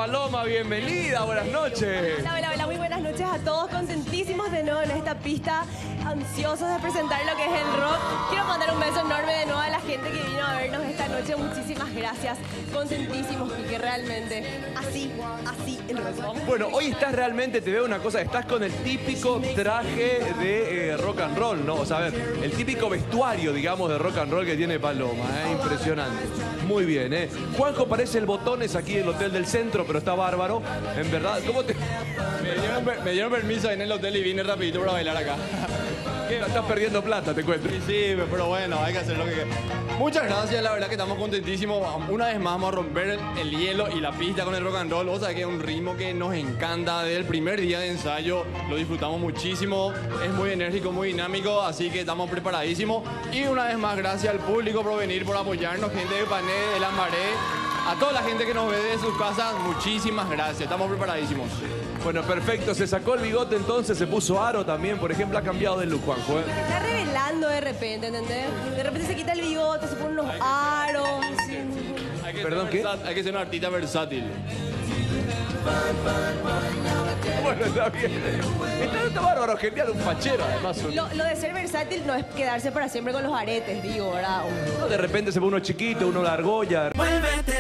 Paloma, bienvenida, buenas noches. Hola, hola, hola, muy buenas noches a todos, contentísimos de nuevo en esta pista, ansiosos de presentar lo que es el rock. Quiero mandar un beso enorme de nuevo a la gente que vino a vernos esta noche, muchísimas gracias, contentísimos, porque realmente así el rock. Bueno, hoy estás realmente, te veo una cosa, estás con el típico traje de rock and roll, ¿no? O sea, a ver, el típico vestuario, digamos, de rock and roll que tiene Paloma, ¿eh? Impresionante. Muy bien, ¿eh? Juanjo parece el Botones aquí en el Hotel del Centro, pero está bárbaro, en verdad. ¿Cómo te...? Me dieron permiso en el hotel y vine rapidito para bailar acá. ¿Qué? Estás perdiendo plata, te cuento. Sí, pero bueno, hay que hacer lo que... Muchas gracias, la verdad que estamos contentísimos. Una vez más vamos a romper el hielo y la pista con el rock and roll. O sea que es un ritmo que nos encanta. Desde el primer día de ensayo lo disfrutamos muchísimo. Es muy enérgico, muy dinámico, así que estamos preparadísimos. Y una vez más, gracias al público por venir, por apoyarnos, gente de Pané, de Lambaré. A toda la gente que nos ve de sus casas, muchísimas gracias. Estamos preparadísimos. Bueno, perfecto. Se sacó el bigote entonces, se puso aro también. Por ejemplo, ha cambiado de look, Juanjo, ¿eh? Se está revelando de repente, ¿entendés? De repente se quita el bigote, se pone unos aros. Sí. ¿Perdón, qué? Hay que ser un artista versátil. Bueno, está bien. Está bárbaro, genial, un fachero, además. Lo de ser versátil no es quedarse para siempre con los aretes, digo, ¿verdad? De repente se pone uno chiquito, uno la argolla. Vuélvete